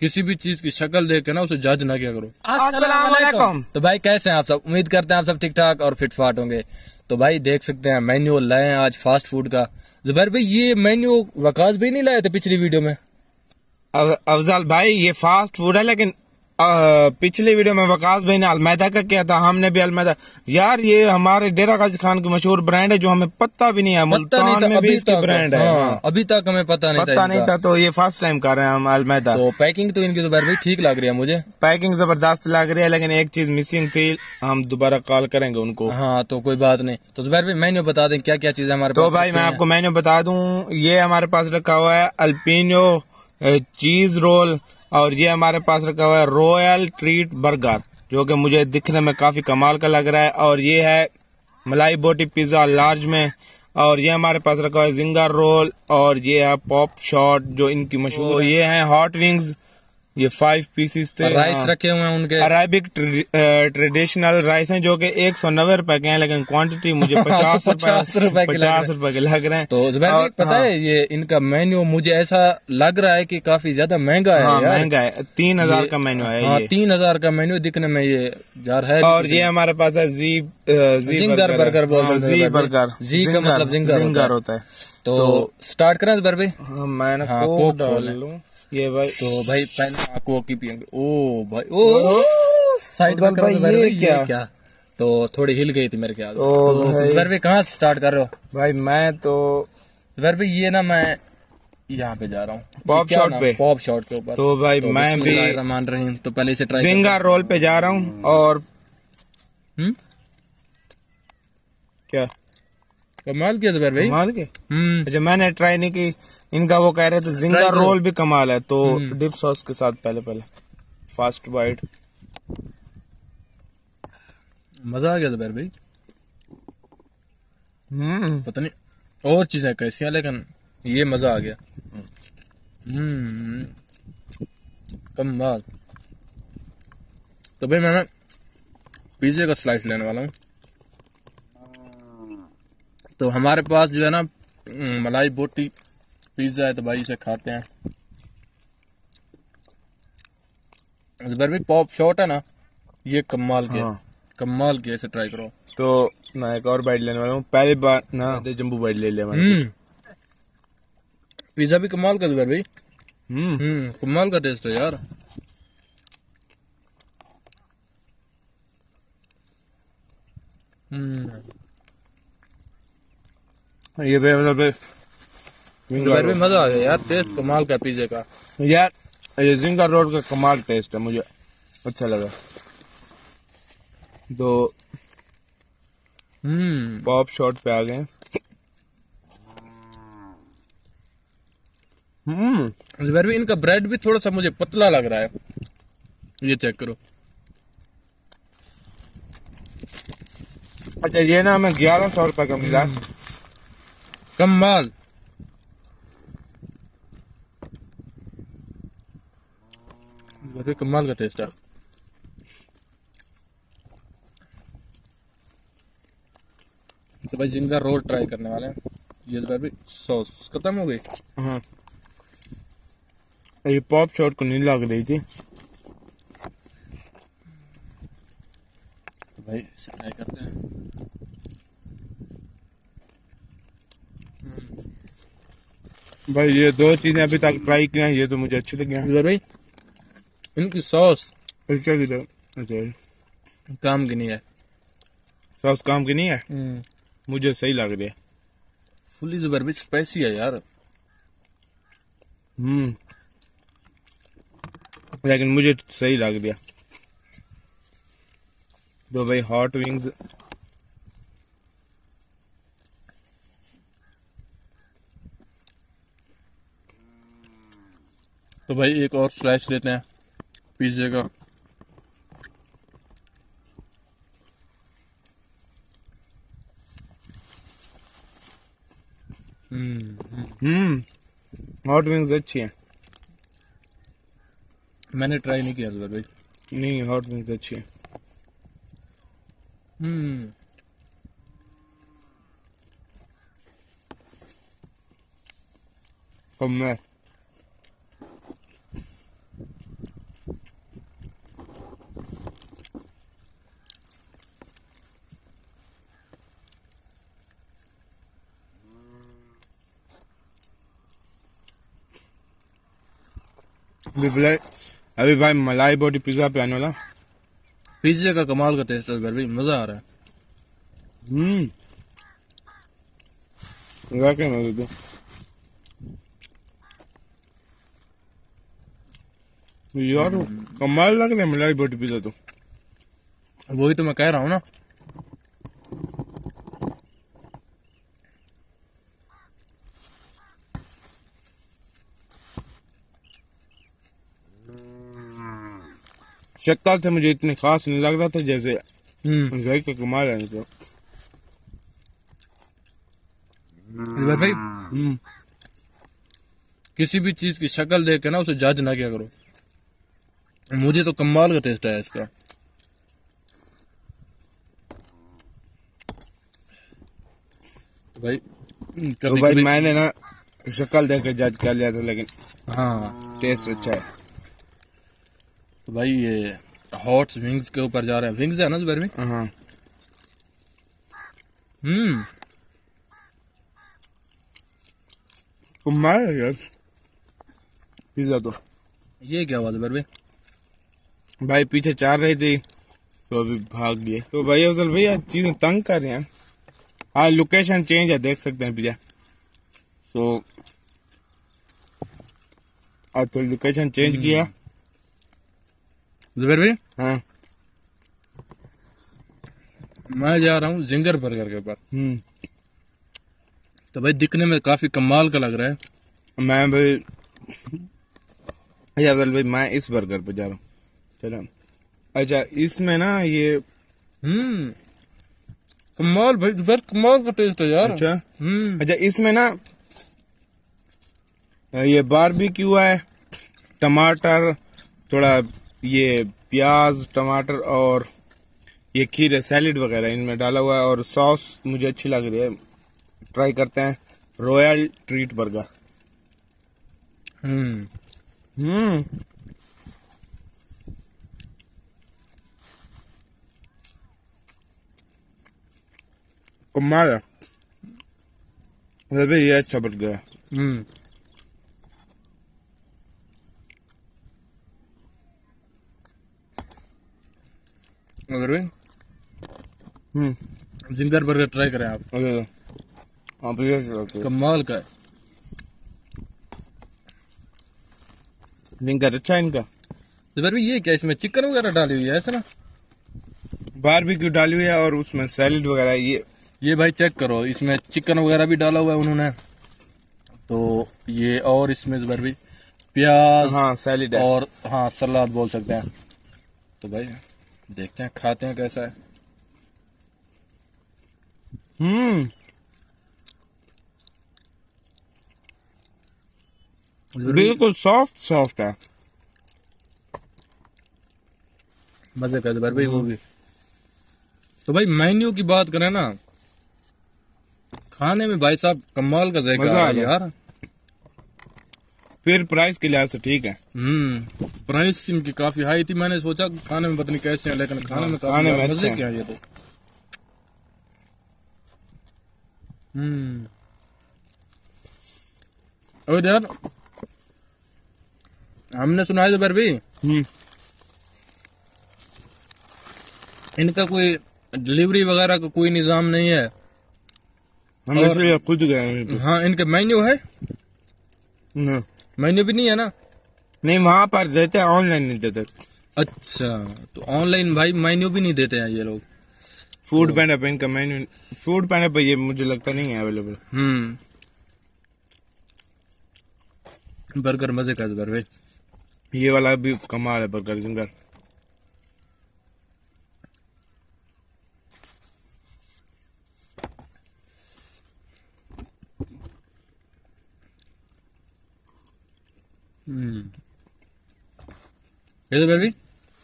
किसी भी चीज की शक्ल देख के ना उसे जज ना किया करो। अस्सलाम वालेकुम। तो भाई कैसे हैं आप सब? उम्मीद करते हैं आप सब ठीक ठाक और फिट फाट होंगे। तो भाई देख सकते हैं मेन्यू लाए हैं आज फास्ट फूड का। जुबैर भाई ये मेन्यू वकास भाई नहीं लाए थे पिछली वीडियो में? अफजल भाई ये फास्ट फूड है, लेकिन पिछली वीडियो में वकास भाई ने अलमैदा का किया था, हमने भी अलमैदा। यार ये हमारे डेरा गाजी खान की मशहूर ब्रांड है जो हमें पता भी नहीं है, मुल्तान में भी इसकी ब्रांड है। हाँ, अभी तक हमें पता नहीं था, तो ये फर्स्ट टाइम कर रहे हैं हम अलमैदा। तो पैकिंग तो इनकी जुबैर भाई ठीक लग रही है मुझे, पैकिंग जबरदस्त लग रही है, लेकिन एक चीज मिसिंग थी, हम दोबारा कॉल करेंगे उनको। हाँ तो कोई बात नहीं। तो जुबैर भाई मेन्यू बता दें क्या क्या चीजें हमारे पास। तो भाई मैं आपको मेन्यू बता दूं, ये हमारे पास रखा हुआ है अल्पीनो चीज रोल, और ये हमारे पास रखा हुआ है रॉयल ट्रीट बर्गर जो कि मुझे दिखने में काफी कमाल का लग रहा है, और ये है मलाई बोटी पिज्जा लार्ज में, और ये हमारे पास रखा हुआ है जिंगर रोल, और ये है पॉप शॉट जो इनकी मशहूर। ये है हॉट विंग्स, ये 5 पीसेस थे। राइस रखे हुए हैं उनके अरेबिक ट्रेडिशनल राइस हैं जो कि 190 रुपए के हैं, लेकिन क्वांटिटी मुझे 50 रुपए के लग रहे हैं। तो जुबैर पता है ये इनका मेन्यू मुझे ऐसा लग रहा है कि काफी ज्यादा महंगा है। हाँ, महंगा है, 3000 का मेन्यू है। हाँ, 3000 का मेन्यू दिखने में ये यार है। और ये हमारे पास है जिंगर बर्गर बोलते हैं। जी बर्गर, जी का मतलब जिंगर होता है। तो स्टार्ट करें जुबैर भाई? मैंने कोक डाल लूं ये भाई। तो भाई पहले कोक की पियेंगे। ओ भाई ओ साइड में भाई ये क्या? तो थोड़ी हिल गई थी मेरे ख्याल से। तो जुबैर भाई कहाँ से स्टार्ट कर रहे हो? भाई मैं तो जुबैर भाई ये ना मैं यहाँ पे जा रहा हूँ पॉप शॉट पे, पॉप शॉट के ऊपर। तो भाई तो मैं भी मान रही हूँ, तो पहले से ट्राई जिंगर रोल पे जा रहा हूँ। और क्या कमाल किया जुबैर भाई, कमाल के। अच्छा मैंने ट्राई नहीं की, इनका वो कह रहे थे जिंगर रोल भी कमाल है, तो डिप सॉस के साथ पहले फास्ट बाइट। मजा आ गया जुबैर भाई। पता नहीं और चीजें कैसी हैं, लेकिन ये मजा आ गया। कमाल। तो भाई मैं पिज्जे का स्लाइस लेने वाला हूँ। तो हमारे पास जो है ना मलाई बोटी पिज्जा है, तो भाई इसे खाते हैं। जुबैर भाई पॉप शॉट है ना, ये कमाल के। हाँ। कमाल के, ऐसे ट्राई करो। तो मैं एक और बाइट लेने वाला हूँ, पहली बार ना जम्बू बाइट ले लिया मैंने। पिज्जा भी कमाल का जुबैर भाई। कमाल का टेस्ट है यार। ये जुबैर भाई मजा आ गया यार, टेस्ट कमाल का पिज्जे का यार। ये जिंगर रोड का कमाल टेस्ट है, मुझे अच्छा लगा। तो पॉप शॉट पे आ गए। जुबैर भाई इनका ब्रेड भी थोड़ा सा मुझे पतला लग रहा है, ये चेक करो। अच्छा ये ना हमें 1100 रुपए का मिला। कमाल। कमाल का टेस्ट है। तो भाई जिंगर रोल ट्राई करने वाले हैं। ये जुबैर भाई सॉस खत्म हो गई। हाँ ये पॉप शॉट को नहीं लग रही थी। तो भाई इसे ट्राई करते हैं। भाई ये दो चीजें अभी तक ट्राई की हैं, ये तो मुझे अच्छी लगी हैं। जुबैर भाई इनकी सॉस क्या अच्छा काम की नहीं है। सॉस काम की नहीं है, मुझे सही लग रही है। फुली जुबैर भाई स्पाइसी है यार। लेकिन मुझे सही लग गया। तो भाई हॉट विंग्स तो भाई एक और स्लाइस लेते हैं पिज्जे का। हॉट विंग्स अच्छी हैं। मैंने ट्राई नहीं किया जुबैर भाई। नहीं हॉट विंग्स अच्छी हैं। अब मैं अभी भाई मलाई बोटी पिज्जा पे आने वाला। पिज्जे का कमाल का टेस्ट है जुबैर भाई, मजा आ रहा है। वाकई मजा तो यार कमाल लग रहा है मलाई बोटी पिज्जा तो। वही तो मैं कह रहा हूँ ना। शक्ल से मुझे इतनी खास नहीं लग रहा था, जैसे घर का कमाल है तो। जुबैर भाई किसी भी चीज की शक्ल देख के ना उसे जज ना किया करो। मुझे तो कमाल का टेस्ट है इसका। भाई तो भाई मैंने ना शक्ल देख के जज कर लिया था, लेकिन हाँ टेस्ट अच्छा है। तो भाई ये हॉट विंग्स के ऊपर जा रहे हैं। विंग्स है ना जुबैर भाई? हाँ कमाल है यार पिज्जा तो। ये क्या हुआ जुबैर भाई? भाई पीछे चार रही थी तो अभी भाग गए। तो भाई अफजल भैया चीजें तंग कर रहे हैं। हाँ लोकेशन चेंज है, देख सकते हैं पिज्जा। तो अब तो लोकेशन चेंज किया जुबैर भाई। हाँ मैं जा रहा हूँ जिंगर बर्गर के ऊपर। तो भाई दिखने में काफी कमाल का लग रहा है। मैं भाई अफजल भाई मैं इस बर्गर पे जा रहा हूँ। चलो अच्छा इसमें ना ये कमाल भाई जुबैर, कमाल का टेस्ट है यार। अच्छा अच्छा इसमें ना ये बारबेक्यू है, टमाटर, थोड़ा ये प्याज टमाटर और ये खीरे सैलेड वगैरह इनमें डाला हुआ है, और सॉस मुझे अच्छी लग रही है। ट्राई करते हैं रॉयल ट्रीट बर्गर। कमाल है वैसे ये अच्छा बर्गर है। अगर जिंगर बर्गर ट्राई करें आप, कमाल का है। जिंगर अच्छा है इनका। तो फिर भी ये क्या इसमें चिकन वगैरह डाली हुई है ऐसा ना? बारबेक्यू डाली हुई है और उसमें सैलेड वगैरह। ये भाई चेक करो, इसमें चिकन वगैरह भी डाला हुआ है उन्होंने। तो ये और इसमें जुबैर भी प्याज, हाँ सैलेड है, और हाँ सलाद बोल सकते हैं। तो भाई देखते हैं खाते हैं कैसा है। बिल्कुल सॉफ्ट सॉफ्ट है, मजे का जुबैर भाई वो भी। तो भाई मेन्यू की बात करें ना, खाने में भाई साहब कमाल का जायका है यार। फिर प्राइस के लिहाज से ठीक है। प्राइस इनकी काफी हाई थी। मैंने सोचा खाने में पता नहीं कैसे हैं, लेकिन खाने में काफी मजे क्या है ये तो। और यार हमने सुना है जुबैर भाई इनका कोई डिलीवरी वगैरह का कोई निजाम नहीं है। हम इसलिए खुद गए। हाँ इनके मेन्यू है, मेन्यू भी नहीं है ना? नहीं वहां पर देते हैं, ऑनलाइन नहीं देते। अच्छा तो ऑनलाइन भाई मेन्यू भी नहीं देते हैं ये लोग। फूड पैंडा पे इनका मेन्यू, फूड पैंडा पे ये मुझे लगता नहीं है अवेलेबल। बर्गर मजे का जुबैर भाई। ये वाला भी कमाल है बर्गर जिंगर। ये तो बेबी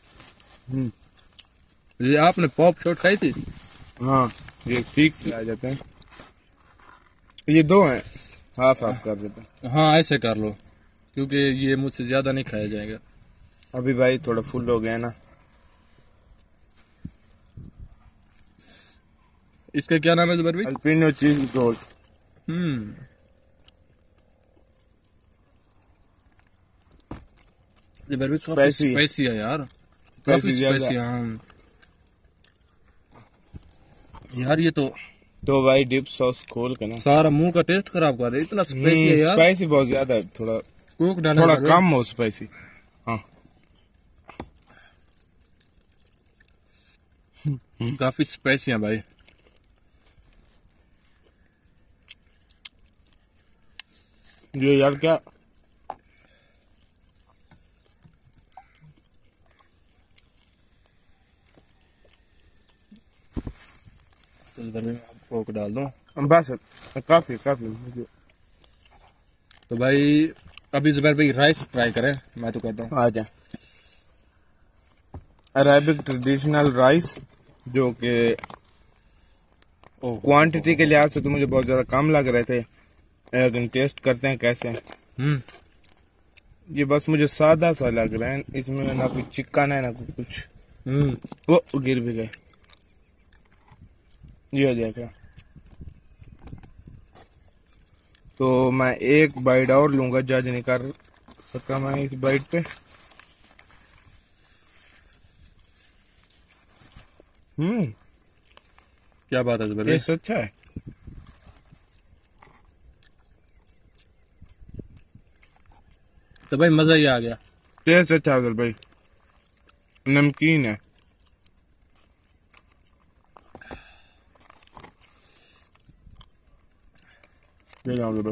ये आपने पॉप शॉट खाई थी? हाँ ये ठीक आ जाते हैं, ये दो हैं, हाफ हाफ कर देते हैं। हाँ ऐसे कर लो, क्योंकि ये मुझसे ज्यादा नहीं खाया जाएगा। अभी भाई थोड़ा फुल हो गया ना। इसका क्या नाम है जुबैर भाई? अल्पीनो चीज रोल। जुबैर भाई काफी स्पाइसी स्पाइसी है यार, काफी स्पाइसी। हाँ यार ये तो भाई डिप सॉस खोल के ना सारा मुंह का टेस्ट खराब कर रहा है, इतना स्पाइसी है यार। स्पाइसी बहुत ज्यादा है, थोड़ा कोक डालना थोड़ा जुबैर कम हो स्पाइसी। हाँ भाई, काफी स्पाइसी है भाई। ये यार क्या तो जुबैर भाई कोक डाल दो। बस काफी काफी। तो भाई अभी जुबैर भाई राइस ट्राई करें, मैं तो कहता हूँ। आ जाए अरेबिक ट्रेडिशनल राइस, जो कि क्वांटिटी के लिहाज से तो मुझे बहुत ज्यादा कम लग रहे थे, लेकिन टेस्ट करते हैं कैसे हैं। ये बस मुझे सादा सा लग रहा है, इसमें ना कुछ चिकन है ना कुछ। वो गिर भी गए। ये देखा, तो मैं एक बाइट और लूंगा, जज नहीं कर सकता मैं इस बाइट पे। क्या बात है जुबैर भाई, टेस्ट अच्छा है। तो भाई मजा ही आ गया। टेस्ट अच्छा है भाई, नमकीन है। भाई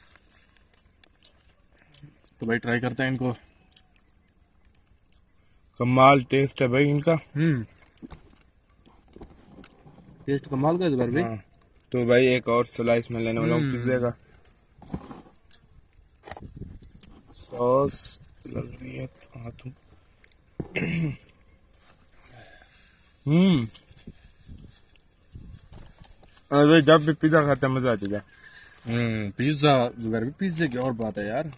तो भाई ट्राई करते हैं इनको। कमाल टेस्ट है भाई इनका। टेस्ट कमाल का जुबैर भाई। हाँ, तो भाई एक और स्लाइस में लेने वाला हूँ पिज्जे का। सॉस लग रही है हाथों। अरे भाई जब भी पिज्जा खाते हैं मजा आती है। पिज्जा जुबैर भाई, पिज्जे की और बात है यार।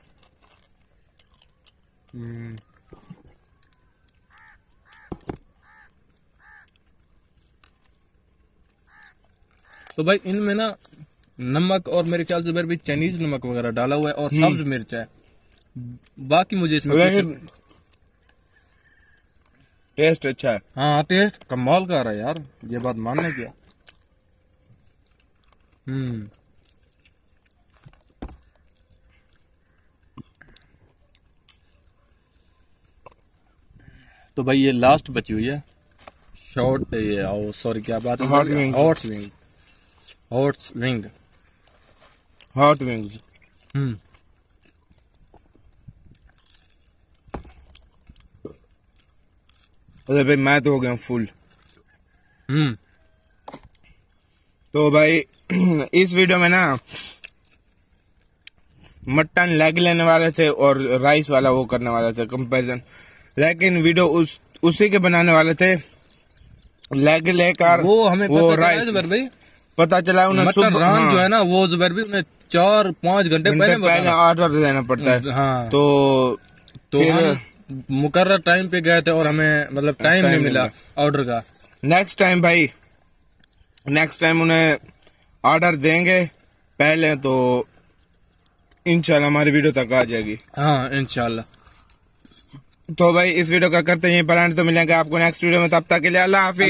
तो भाई इनमें ना नमक और मेरे ख्याल से जुबैर भाई चाइनीज नमक वगैरह डाला हुआ है और सब्ज मिर्च है। बाकी मुझे इसमें टेस्ट अच्छा है। हाँ टेस्ट कमाल का आ रहा है यार, ये बात मानने की। तो भाई ये लास्ट बची हुई है शॉर्ट, ये सॉरी क्या बात है, hot wings. Hot wing, hot wing, hot wings. अरे भाई मैं तो हो गया हूँ फुल। तो भाई इस वीडियो में ना मटन लेग लेने वाले थे और राइस वाला वो करने वाले थे कंपैरिजन, लेकिन वीडियो उसी के बनाने वाले थे लेग लेकर। वो हमें वो पता राइस जुबैर भाई, पता चला उन्हें मटन रान जो है ना वो जुबैर भाई उन्हें 4-5 घंटे पहले ऑर्डर देना पड़ता है। हाँ तो हम मुकर्रर टाइम पे गए थे और हमें मतलब टाइम नहीं मिला ऑर्डर का। नेक्स्ट टाइम भाई, नेक्स्ट टाइम उन्हें ऑर्डर देंगे पहले, तो इंशाल्लाह हमारी वीडियो तक आ जाएगी। हाँ इंशाल्लाह। तो भाई इस वीडियो का करते हैं पर, तो मिलेंगे आपको नेक्स्ट वीडियो में, तब तक के लिए अल्लाह हाफिज।